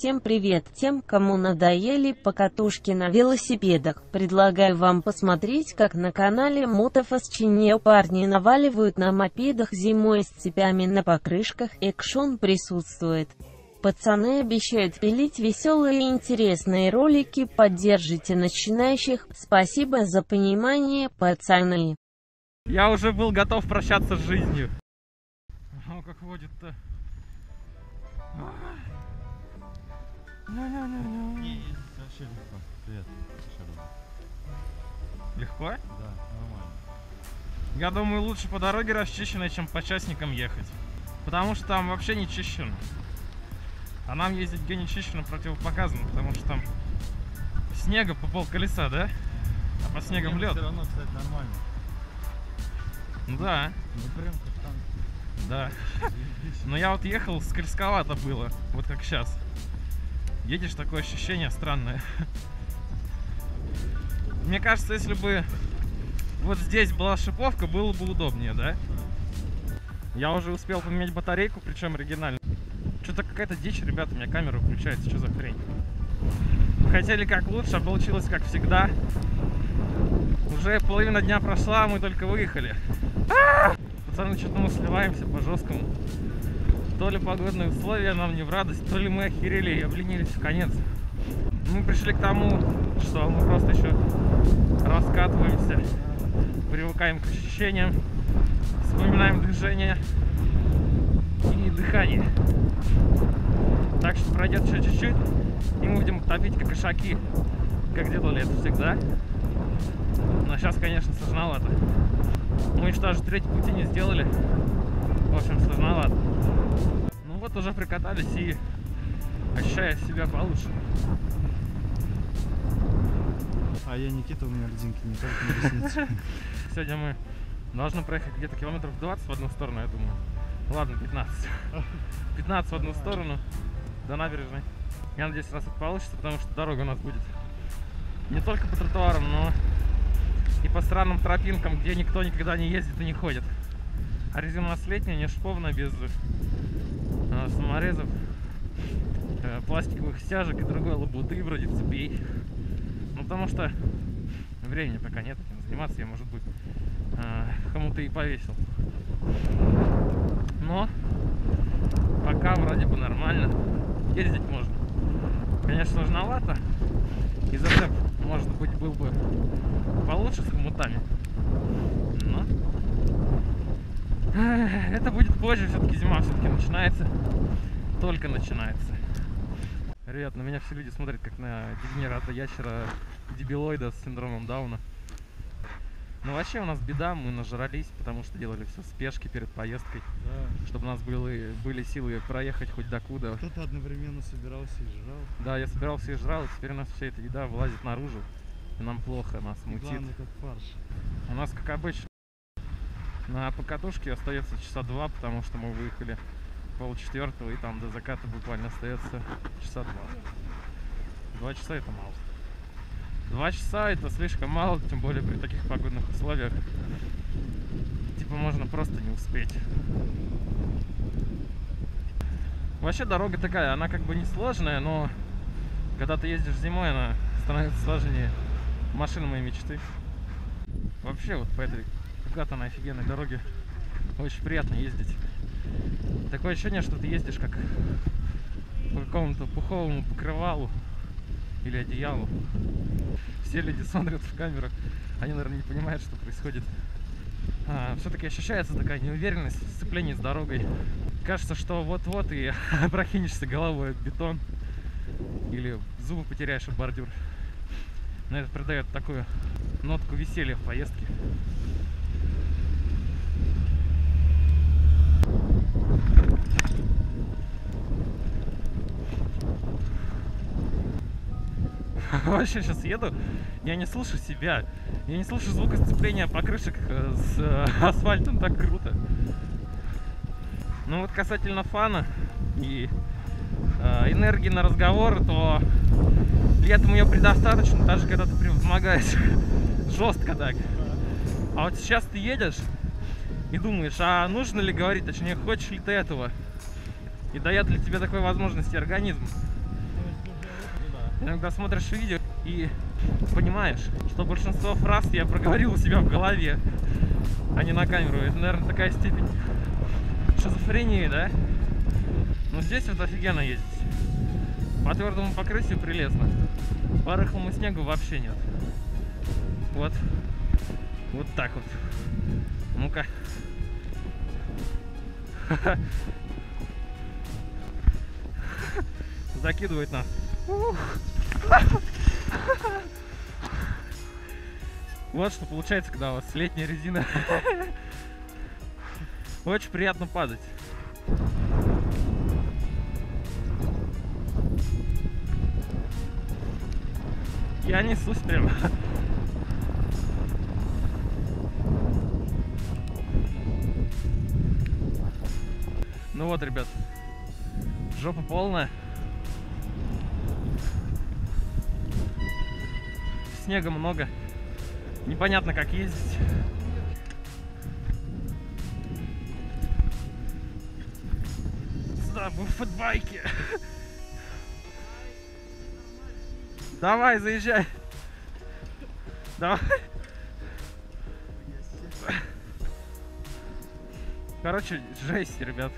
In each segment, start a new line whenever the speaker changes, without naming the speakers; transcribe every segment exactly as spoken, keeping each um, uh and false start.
Всем привет тем, кому надоели покатушки на велосипедах. Предлагаю вам посмотреть, как на канале Мотофасчине парни наваливают на мопедах зимой с цепями на покрышках. Экшон присутствует. Пацаны обещают пилить веселые и интересные ролики. Поддержите начинающих. Спасибо за понимание, пацаны.
Я уже был готов прощаться с жизнью. О, как водит-то.
Не, вообще легко. Привет.
Легко?
Да, нормально.
Я думаю, лучше по дороге расчищенной, чем по частникам ехать. Потому что там вообще не чищено. А нам ездить где не чищено противопоказано, потому что там снега по пол колеса, да? А по снегам лед.
Все равно, кстати, нормально.
Ну да.
Ну прям как там.
Да. Но я вот ехал, скользковато было, вот как сейчас. Едешь, такое ощущение странное. Мне кажется, если бы вот здесь была шиповка, было бы удобнее, да? Я уже успел поменять батарейку, причем оригинальную. Что-то какая-то дичь, ребята, у меня камера включается, что за хрень? Хотели как лучше, а получилось как всегда. Уже половина дня прошла, мы только выехали. А-а-а! Пацаны, что-то мы сливаемся по жесткому. То ли погодные условия нам не в радость, то ли мы охерели и обленились в конец. Мы пришли к тому, что мы просто еще раскатываемся, привыкаем к ощущениям, вспоминаем движение и дыхание. Так что пройдет еще чуть-чуть, и мы будем топить как ишаки, как делали это всегда. Но сейчас, конечно, сложновато. Мы еще даже третий пути не сделали. В общем, сложновато. Ну вот уже прикатались и ощущаю себя получше.
А я Никита, у меня льдинки не только на реснице.
Сегодня мы должны проехать где-то километров двадцать в одну сторону, я думаю. Ладно, пятнадцать. пятнадцать в одну сторону до набережной. Я надеюсь, у нас это получится, потому что дорога у нас будет не только по тротуарам, но и по странным тропинкам, где никто никогда не ездит и не ходит. А резина у нас летняя, не шиповная, без э, саморезов, э, пластиковых стяжек и другой лабуды, вроде цепей. Ну, потому что времени пока нет этим заниматься, я, может быть, э, кому-то и повесил. Но пока вроде бы нормально, ездить можно. Конечно, сложновато, и зацеп, может быть, был бы получше с хомутами, но это будет позже, все-таки зима все-таки начинается, только начинается. Ребят, на меня все люди смотрят как на дегенерата ящера, дебилоида с синдромом Дауна. Ну вообще у нас беда, мы нажрались, потому что делали все в спешке перед поездкой, да. Чтобы у нас были, были силы проехать хоть докуда.
Кто-то одновременно собирался и жрал.
Да, я собирался и жрал, и теперь у нас вся эта еда вылазит наружу, и нам плохо, нас мутит.
Главное, как фарш.
У нас, как обычно, на покатушке остается часа два, потому что мы выехали полчетвертого, и там до заката буквально остается часа два. Два часа это мало. Два часа это слишком мало, тем более при таких погодных условиях. Типа можно просто не успеть. Вообще дорога такая, она как бы не сложная, но когда ты ездишь зимой, она становится сложнее. Машина моей мечты. Вообще вот по этой укатанной офигенной дороге очень приятно ездить. Такое ощущение, что ты ездишь как по какому-то пуховому покрывалу или одеялу. Все люди смотрят в камеру, они, наверное, не понимают, что происходит. А, все-таки ощущается такая неуверенность в сцеплении с дорогой. Кажется, что вот-вот и прохинешься головой в бетон или зубы потеряешь об бордюр. Но это придает такую нотку веселья в поездке. Вообще сейчас еду, я не слышу себя, я не слышу звука сцепления покрышек с асфальтом, так круто. Ну вот касательно фана и э, энергии на разговор, то летом ее предостаточно, даже когда ты превозмогаешь жестко так. А вот сейчас ты едешь и думаешь, а нужно ли говорить, точнее, хочешь ли ты этого? И дает ли тебе такой возможности организм? Иногда смотришь видео и понимаешь, что большинство фраз я проговорил у себя в голове, а не на камеру. Это, наверное, такая степень шизофрении, да? Но здесь вот офигенно ездить. По твердому покрытию прелестно. По рыхлому снегу вообще нет. Вот. Вот так вот. Ну-ка. Закидывает нас. Вот что получается, когда у вас летняя резина. Очень приятно падать. Я несусь прямо. Ну вот, ребят, жопа полная. Снега много. Непонятно, как ездить. Сюда, мы в фэтбайке. Давай, заезжай. Давай. Короче, жесть, ребят.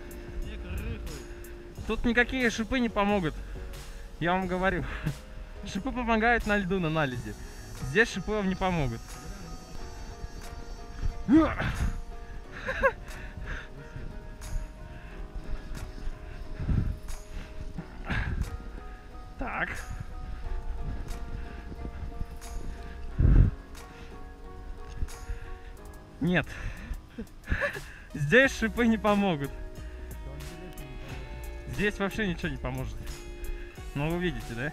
Тут никакие шипы не помогут. Я вам говорю. Шипы помогают на льду, на наледи. Здесь шипы вам не помогут. Так. Нет. Здесь шипы не помогут. Здесь вообще ничего не поможет. Ну, вы видите,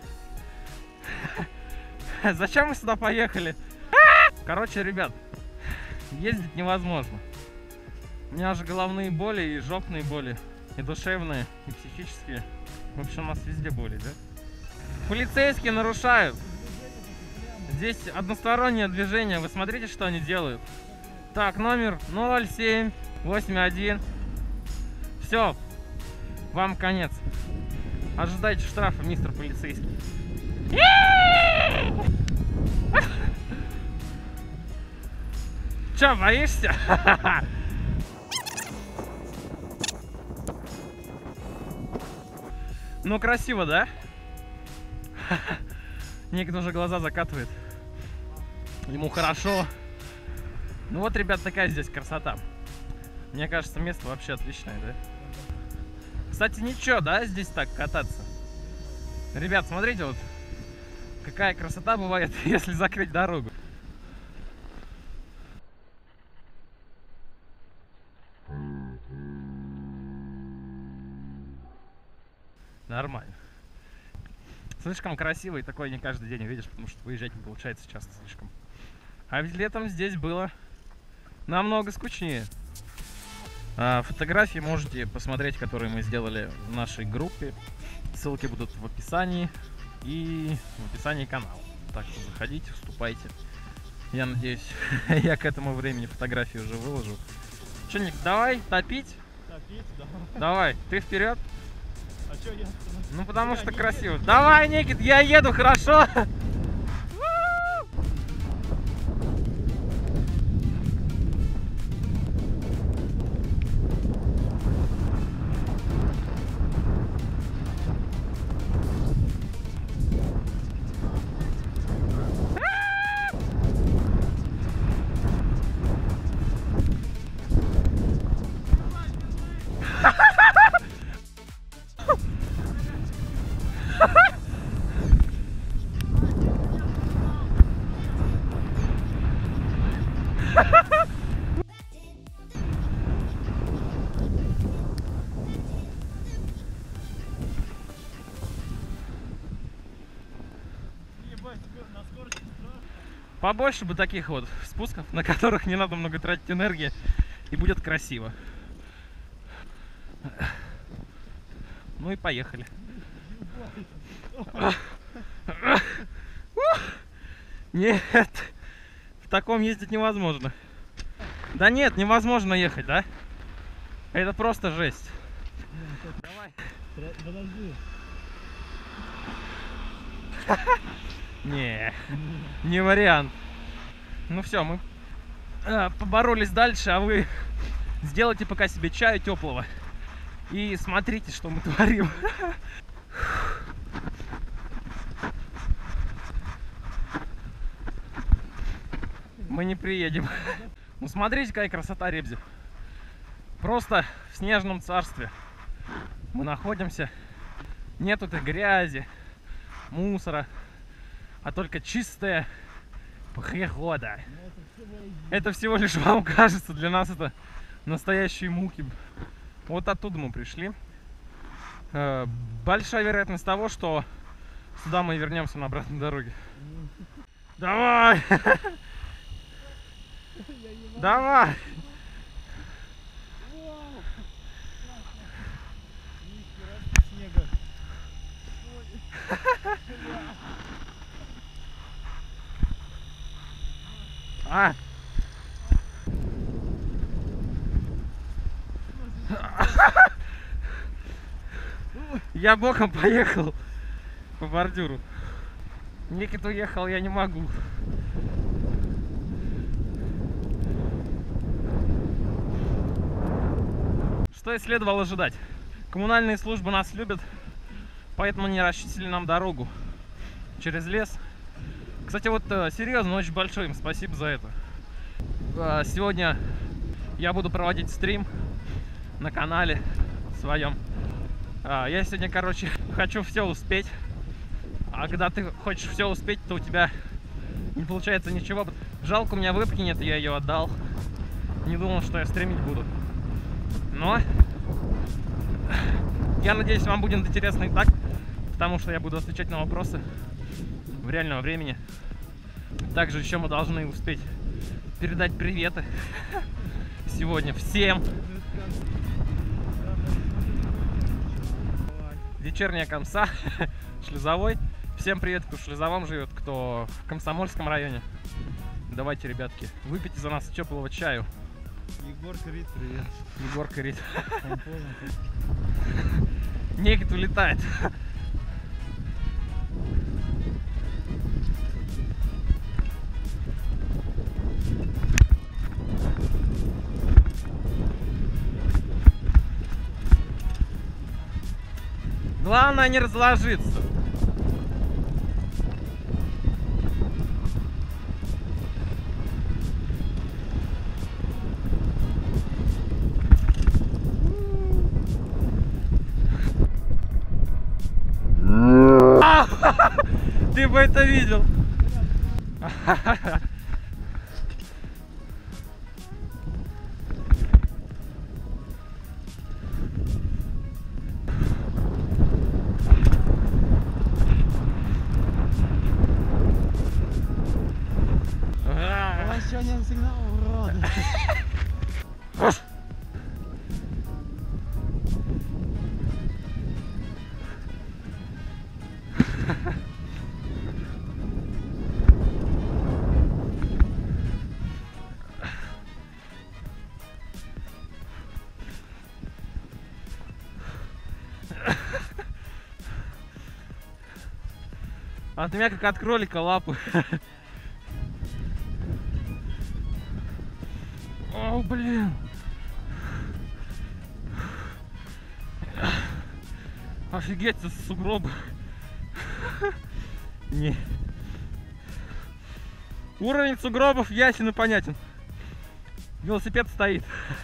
да? Зачем мы сюда поехали? Короче, ребят, ездить невозможно. У меня уже головные боли, и жопные боли, и душевные, и психические. В общем, у нас везде боли, да? Полицейские нарушают. Здесь одностороннее движение. Вы смотрите, что они делают. Так, номер ноль семь восемь один. Все. Вам конец. Ожидайте штрафа, мистер полицейский. Че, боишься? Ну, красиво, да? Некто уже глаза закатывает. Ему хорошо. Ну вот, ребят, такая здесь красота. Мне кажется, место вообще отличное, да? Кстати, ничего, да, здесь так кататься? Ребят, смотрите, вот какая красота бывает, если закрыть дорогу. Нормально. Слишком красиво, и такое не каждый день увидишь, потому что выезжать не получается часто слишком. А ведь летом здесь было намного скучнее. А, фотографии можете посмотреть, которые мы сделали в нашей группе. Ссылки будут в описании и в описании канала. Так что заходите, вступайте. Я надеюсь, я к этому времени фотографии уже выложу. Че, Ник, давай топить?
Топить, да.
Давай, ты вперед.
А что я?
Ну потому я что красиво. Еду. Давай, Никит, я еду, хорошо? Побольше бы таких вот спусков, на которых не надо много тратить энергии, и будет красиво. Ну и поехали. Нет, в таком ездить невозможно. Да нет, невозможно ехать, да? Это просто жесть.
Давай. Подожди.
Не, не вариант. Ну все, мы э, поборолись дальше, а вы сделайте пока себе чаю теплого и смотрите, что мы творим. Мы не приедем. Ну смотрите, какая красота Ребзи. Просто в снежном царстве мы находимся. Нет этой грязи, мусора, а только чистая природа. Это всего лишь вам кажется, для нас это настоящие муки. Вот оттуда мы пришли. Большая вероятность того, что сюда мы вернемся на обратной дороге. Давай! Давай! А! Я боком поехал по бордюру. Никит уехал, я не могу. Что и следовало ожидать. Коммунальные службы нас любят, поэтому не расчистили нам дорогу через лес. Кстати, вот серьезно, очень большое им спасибо за это. Сегодня я буду проводить стрим на канале своем. Я сегодня, короче, хочу все успеть. А когда ты хочешь все успеть, то у тебя не получается ничего. Жалко, у меня вебки нет, я ее отдал. Не думал, что я стримить буду. Но я надеюсь, вам будет интересно и так, потому что я буду отвечать на вопросы в реальном времени. Также еще мы должны успеть передать приветы сегодня всем. Вечерняя Комса, Шлизовой. Всем привет, кто в Шлизовом живет, кто в Комсомольском районе. Давайте, ребятки, выпейте за нас теплого чаю.
Егор Крит, привет.
Егор Крит. Никит улетает. Главное не разложиться. Ты бы это видел.
Еще не сигнал, уроды.
От меня как от кролика лапы. О, блин. Офигеть, это сугробы. Не. Уровень сугробов ясен и понятен. Велосипед стоит.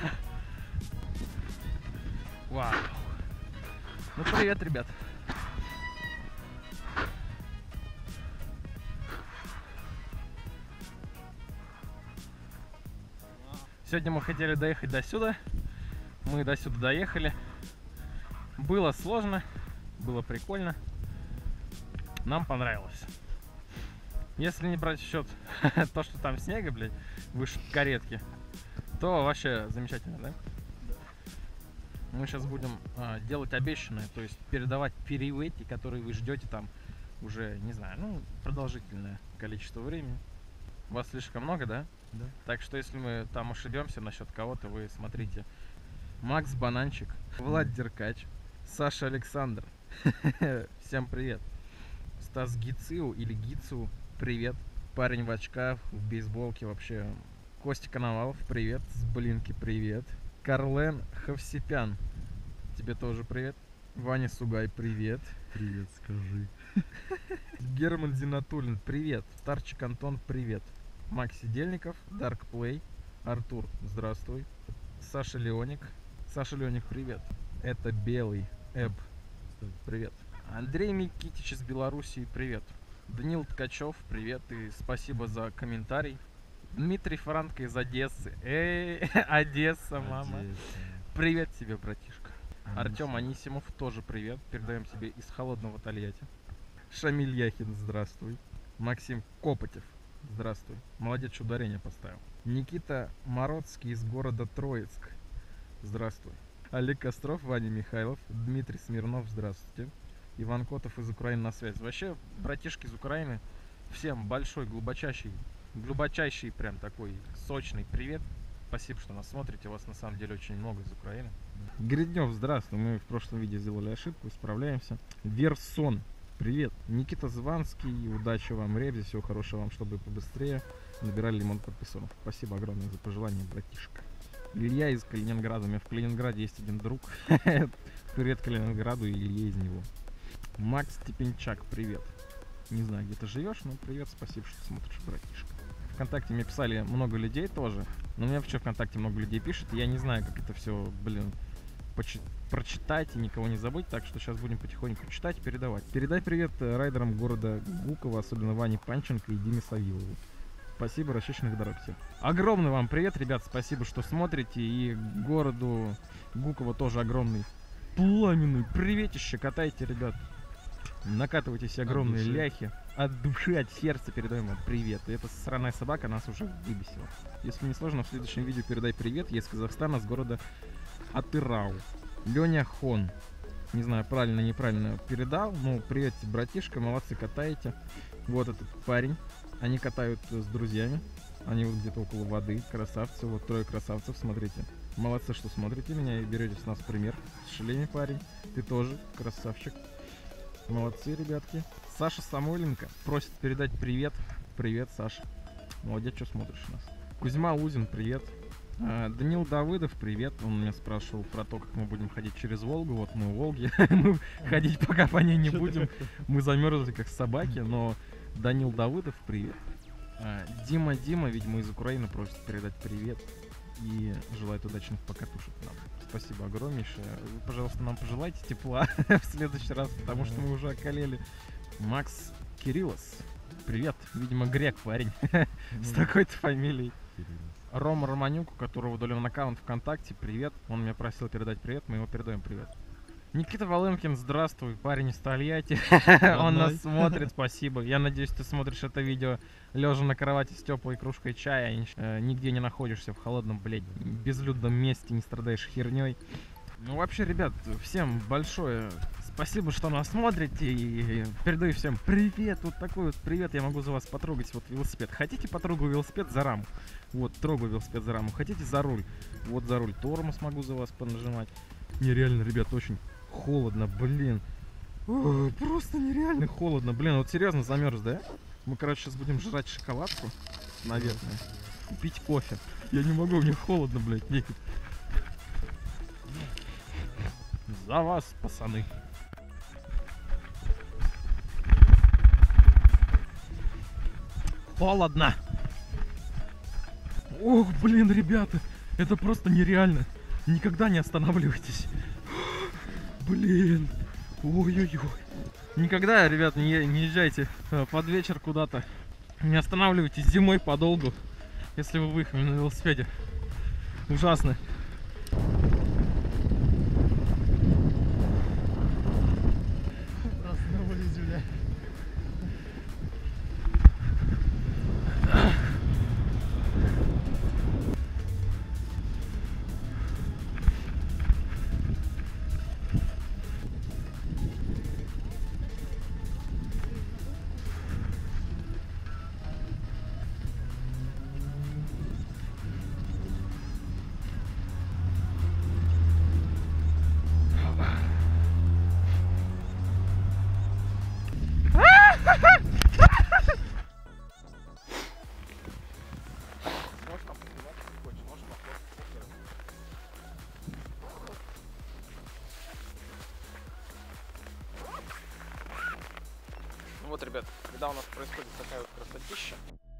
Вау. Ну привет, ребят. Сегодня мы хотели доехать до сюда. Мы до сюда доехали. Было сложно, было прикольно. Нам понравилось. Если не брать в счет то, что там снега, блядь, выше каретки, то вообще замечательно, да? Мы сейчас будем а, делать обещанное, то есть передавать перевети, которые вы ждете там уже, не знаю, ну, продолжительное количество времени. Вас слишком много, да?
Да.
Так что если мы там ошибемся насчет кого-то, вы смотрите. Макс Бананчик, Влад Деркач, Саша Александр. Всем привет. Стас Гициу или Гицу, привет. Парень в очках, в бейсболке вообще. Костя Коновалов, привет. С Блинки, привет. Карлен Ховсипян, тебе тоже привет. Ваня Сугай, привет.
Привет, скажи.
Герман Зинатуллин, привет. Старчик Антон, привет. Макс Сидельников, Dark Play, Артур, здравствуй. Саша Леоник, Саша Леоник, привет. Это Белый, Эб, привет. Андрей Микитич из Белоруссии, привет. Данил Ткачев, привет и спасибо за комментарий. Дмитрий Франко из Одессы. Эй, Одесса, мама.
Одесса.
Привет тебе, братишка.
Анисимов.
Артем Анисимов, тоже привет. Передаем тебе из холодного Тольятти. Шамиль Яхин, здравствуй. Максим Копотев, здравствуй. Молодец, что ударение поставил. Никита Мородский из города Троицк, здравствуй. Олег Костров, Ваня Михайлов, Дмитрий Смирнов, здравствуйте. Иван Котов из Украины на связи. Вообще, братишки из Украины, всем большой, глубочайший, глубочайший прям такой сочный привет. Спасибо, что нас смотрите. У вас на самом деле очень много из Украины. Гриднев, здравствуй. Мы в прошлом видео сделали ошибку, исправляемся. Версон, привет. Никита Званский, удачи вам, ребзи, всего хорошего вам, чтобы побыстрее набирали лимон подписанных. Спасибо огромное за пожелание, братишка. Илья из Калининграда. У меня в Калининграде есть один друг. Привет Калининграду и Илье из него. Макс Степенчак, привет. Не знаю, где ты живешь, но привет, спасибо, что смотришь, братишка. Вконтакте мне писали много людей тоже, но у меня вообще ВКонтакте много людей пишет, и я не знаю, как это все, блин, прочитать и никого не забыть, так что сейчас будем потихоньку читать и передавать. Передай привет райдерам города Гуково, особенно Ване Панченко и Диме Савилову. Спасибо, расчищенных дорог всем. Огромный вам привет, ребят, спасибо, что смотрите, и городу Гуково тоже огромный пламенный приветище, катайте, ребят. Накатывайтесь огромные ляхи. От души, от сердца передаем вам привет. И эта сраная собака нас уже выбесила. Если не сложно, в следующем видео передай привет. Я из Казахстана, с города Атырау. Леня Хон. Не знаю, правильно, неправильно передал. Ну, привет, братишка, молодцы, катаете. Вот этот парень. Они катают с друзьями. Они вот где-то около воды. Красавцы. Вот трое красавцев, смотрите. Молодцы, что смотрите меня и берете с нас пример. С шалеми, парень. Ты тоже красавчик. Молодцы, ребятки. Саша Самойленко просит передать привет. Привет, Саша. Молодец, что смотришь нас. Кузьма Лузин, привет. А, Данил Давыдов, привет. Он меня спрашивал про то, как мы будем ходить через Волгу. Вот мы в Волге. Мы ходить пока по ней не будем. Мы замерзли, как собаки. Но Данил Давыдов, привет. А, Дима Дима, видимо, из Украины просит передать привет. И желает удачных покатушек нам. Спасибо огромнейшее. Вы, пожалуйста, нам пожелайте тепла в следующий раз, потому что мы уже околели. Макс Кириллос. Привет. Видимо, грек парень с такой-то фамилией. Рома Романюк, у которого удален аккаунт ВКонтакте. Привет. Он меня просил передать привет. Мы ему передаем привет. Никита Волынкин, здравствуй, парень из Тольятти. Он нас смотрит, спасибо. Я надеюсь, ты смотришь это видео лежа на кровати с теплой кружкой чая, э, нигде не находишься в холодном, блядь, безлюдном месте, не страдаешь херней. Ну вообще, ребят, всем большое спасибо, что нас смотрите, и передаю всем привет, вот такой вот привет, я могу за вас потрогать вот велосипед. Хотите, потрогаю велосипед за раму? Вот, трогаю велосипед за раму. Хотите, за руль? Вот за руль тормоз могу за вас понажимать. Нереально, ребят, очень холодно, блин. О, просто нереально холодно, блин, вот серьезно замерз, да? Мы, короче, сейчас будем жрать шоколадку, наверное, и пить кофе. Я не могу, мне холодно, блядь, некий. За вас, пацаны. Холодно. Ох, блин, ребята, это просто нереально. Никогда не останавливайтесь. Блин. Ой-ой-ой. Никогда, ребят, не, не езжайте под вечер куда-то. Не останавливайтесь зимой подолгу, если вы выехали на велосипеде. Ужасно. Вот, ребят, когда у нас происходит такая вот красотища,